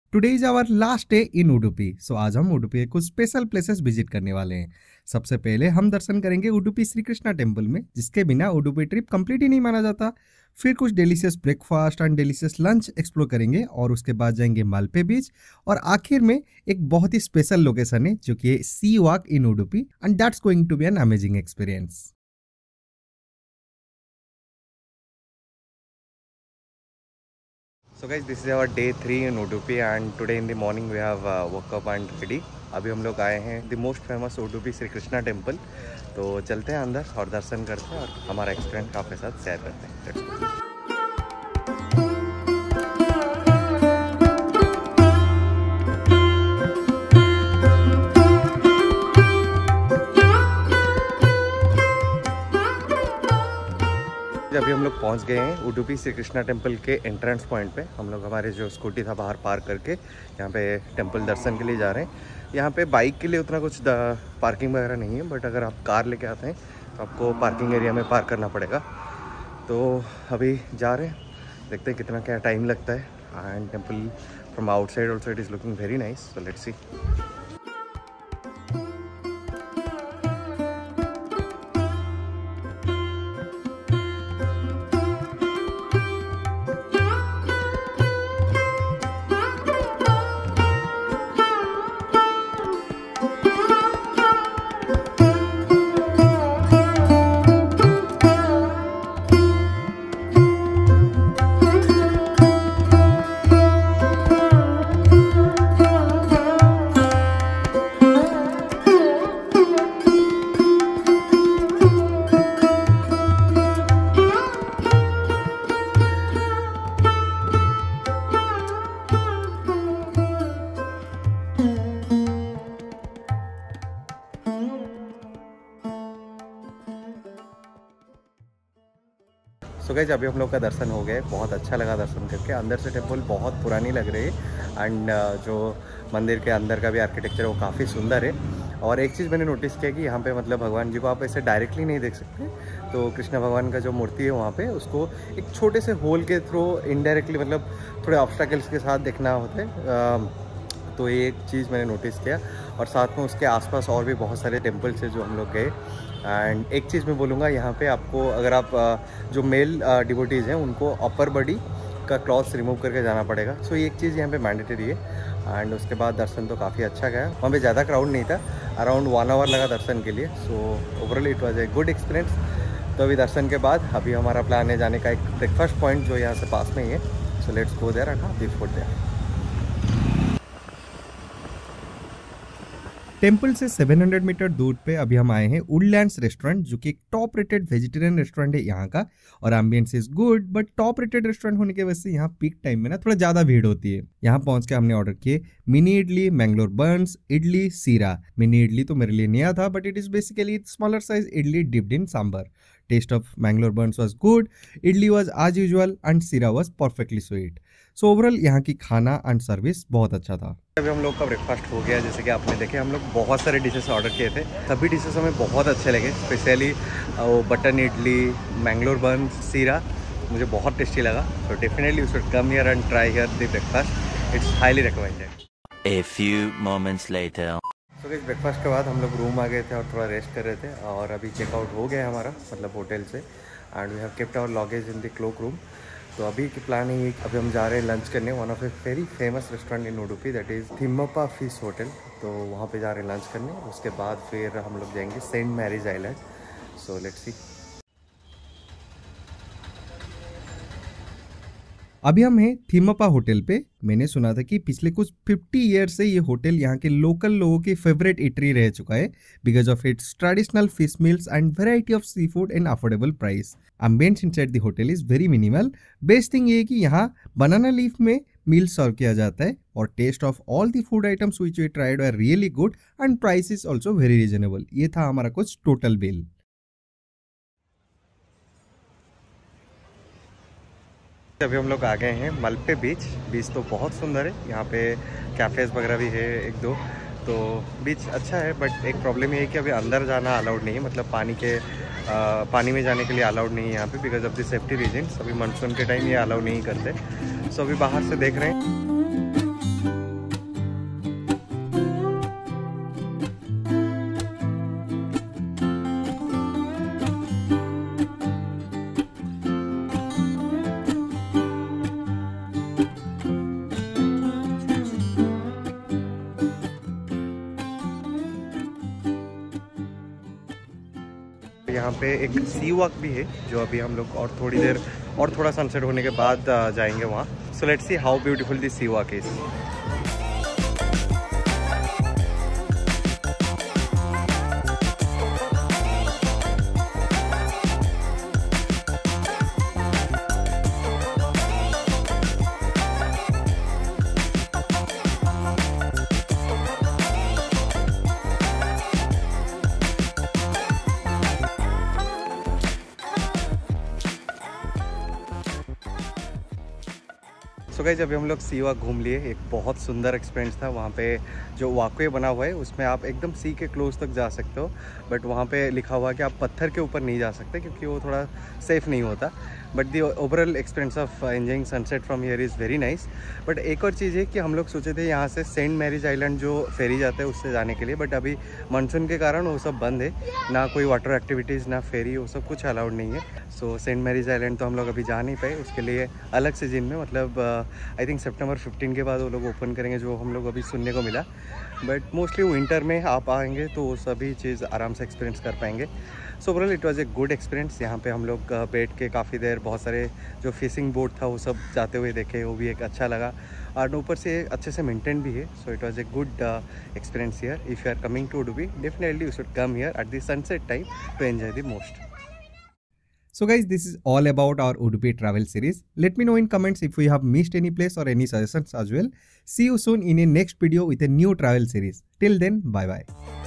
Today is our last day in Udupi. सो आज हम उडुपी के कुछ स्पेशल प्लेसेस विजिट करने वाले हैं। सबसे पहले हम दर्शन करेंगे उडुपी श्री कृष्णा टेम्पल में, जिसके बिना उडुपी ट्रिप कंप्लीट ही नहीं माना जाता। फिर कुछ delicious breakfast and delicious lunch explore करेंगे और उसके बाद जाएंगे मालपे बीच। और आखिर में एक बहुत ही स्पेशल लोकेशन है जो कि sea walk in Udupi, and that's going to be an amazing experience. So guys, this is our day 3 in Udupi and today in the morning we have woke up and ready. अभी हम लोग आए हैं the most famous Udupi Shri Krishna temple. तो चलते हैं अंदर और दर्शन करते हैं और हमारा एक्सपीरियंस आपके साथ शेयर करते हैं। अभी हम लोग पहुंच गए हैं उडुपी श्री कृष्णा टेम्पल के एंट्रेंस पॉइंट पे। हम लोग हमारे जो स्कूटी था बाहर पार्क करके यहाँ पे टेम्पल दर्शन के लिए जा रहे हैं। यहाँ पे बाइक के लिए उतना कुछ पार्किंग वगैरह नहीं है, बट अगर आप कार लेके आते हैं तो आपको पार्किंग एरिया में पार्क करना पड़ेगा। तो अभी जा रहे हैं, देखते हैं कितना क्या टाइम लगता है। And temple from outside also it is looking very nice, so let's see. So guys, अभी हम लोग का दर्शन हो गया, बहुत अच्छा लगा दर्शन करके। अंदर से टेम्पल बहुत पुरानी लग रही है एंड जो मंदिर के अंदर का भी आर्किटेक्चर है वो काफ़ी सुंदर है। और एक चीज़ मैंने नोटिस किया कि यहाँ पे मतलब भगवान जी को आप ऐसे डायरेक्टली नहीं देख सकते। तो कृष्ण भगवान का जो मूर्ति है वहाँ पे उसको एक छोटे से होल के थ्रू इनडायरेक्टली मतलब थोड़े ऑब्स्टैकल्स के साथ देखना होता है। तो ये एक चीज़ मैंने नोटिस किया। और साथ में उसके आसपास और भी बहुत सारे टेम्पल्स है जो हम लोग गए। एंड एक चीज़ मैं बोलूँगा, यहाँ पे आपको अगर आप जो मेल डिवोटीज़ हैं उनको अपर बॉडी का क्लॉथ्स रिमूव करके जाना पड़ेगा। सो ये एक चीज़ यहाँ पे मैंडेटरी है। एंड उसके बाद दर्शन तो काफ़ी अच्छा गया। वहाँ पे ज़्यादा क्राउड नहीं था, अराउंड 1 आवर लगा दर्शन के लिए। So overall it was a good experience. तो अभी दर्शन के बाद अभी हमारा प्लान है जाने का एक ब्रेकफास्ट पॉइंट जो यहाँ से पास में ही है। So let's go there and have food there. Temple से 700 मीटर दूर पे अभी हम आए हैं वुडलैंड्स रेस्टोरेंट, जो कि एक टॉप रेटेड वेजिटेरियन रेस्टोरेंट है यहाँ का। और ambience is good, but top rated restaurant होने की वजह से यहाँ पीक टाइम में ना थोड़ा ज्यादा भीड़ होती है। यहाँ पहुंच के हमने ऑर्डर किए mini idli, Mangalore buns, idli, sheera. Mini idli तो मेरे लिए नया था, but it is basically smaller size idli dipped in sambar. Taste of Mangalore buns was good, idli was as usual and sheera was perfectly sweet. So overall यहाँ की खाना एंड सर्विस बहुत अच्छा था। अभी हम लोग का ब्रेकफास्ट हो गया, जैसे कि आपने देखे हम लोग बहुत सारे डिशेस ऑर्डर किए थे। सभी डिशेस हमें बहुत अच्छे लगे, स्पेशली वो बटन इडली, मैंगलोर बर्न्स, सीरा मुझे बहुत टेस्टी लगा। तो definitely you should come here and try here the breakfast, it's highly recommended. A few moments later. तो गाइस, ब्रेकफास्ट के बाद हम लोग रूम आ गए थे और थोड़ा रेस्ट कर रहे थे। और अभी चेकआउट हो गया हमारा मतलब होटल से। And we have kept our luggage in the cloak room. तो अभी की प्लान है कि अभी हम जा रहे हैं लंच करने one of a very famous restaurant in Udupi, that is Thimmappa fish hotel. तो वहाँ पे जा रहे हैं लंच करने। उसके बाद फिर हम लोग जाएंगे Saint Mary's Island. So let's see. अभी हम हैं थिम्मप्पा होटल पे। मैंने सुना था कि पिछले कुछ 50 ईयर से ये होटल यहाँ के लोकल लोगों की फेवरेट इटरी रह चुका है, because of it's traditional fish meals and variety of sea food in affordable price. Ambience inside the hotel is very minimal. Best thing ये है कि यहाँ बनाना लीफ में मील सर्व किया जाता है। और taste of all the food items which we tried are really good and price is also very reasonable. ये था हमारा कुछ टोटल बिल। अभी हम लोग आ गए हैं मलपे बीच। बीच तो बहुत सुंदर है, यहाँ पे कैफ़ेज़ वगैरह भी है एक दो। तो बीच अच्छा है, बट एक प्रॉब्लम ये है कि अभी अंदर जाना अलाउड नहीं है, मतलब पानी में जाने के लिए अलाउड नहीं है यहाँ पे, because of the safety reasons. अभी मानसून के टाइम ये अलाउ नहीं करते। सो अभी बाहर से देख रहे हैं। यहाँ पे एक सी वॉक भी है जो अभी हम लोग और थोड़ी देर और थोड़ा सनसेट होने के बाद जाएंगे वहाँ. So let's see how beautiful this sea walk is. So guys अभी हम लोग सी वॉक घूम लिए. एक बहुत सुंदर एक्सपीरियंस था. वहाँ पे जो वॉकवे बना हुआ है उसमें आप एकदम सी के क्लोज तक जा सकते हो, बट वहाँ पे लिखा हुआ है कि आप पत्थर के ऊपर नहीं जा सकते क्योंकि वो थोड़ा सेफ नहीं होता. But the overall experience of enjoying sunset from here is very nice. But एक और चीज़ है कि हम लोग सोचे थे यहाँ से सेंट मैरीज आइलैंड जो फेरी जाता है उससे जाने के लिए, बट अभी मानसून के कारण वो सब बंद है. ना कोई वाटर एक्टिविटीज़ ना फेरी, वो सब कुछ अलाउड नहीं है. सो सेंट मैरीज आइलैंड तो हम लोग अभी जा नहीं पाए. उसके लिए अलग सीजन में, मतलब आई थिंक सितंबर 15 के बाद वो लोग ओपन करेंगे, जो हम लोग अभी सुनने को मिला. बट मोस्टली विंटर में आप आएंगे तो वो सभी चीज़ आराम से एक्सपीरियंस कर पाएंगे. So overall it was a good experience. यहाँ पे हम लोग बैठ के काफ़ी देर बहुत सारे जो फिशिंग बोट था वो सब जाते हुए देखे, वो भी एक अच्छा लगा. और ऊपर से अच्छे से मेंटेन भी है. So it was a good experience here. If you are coming to Udupi, definitely you should come here at the sunset time to enjoy the most. So guys, this is all about our Udupi travel series. Let me know in comments if we have missed any place or any suggestions as well. See you soon in a next video with a new travel series. Till then, bye bye.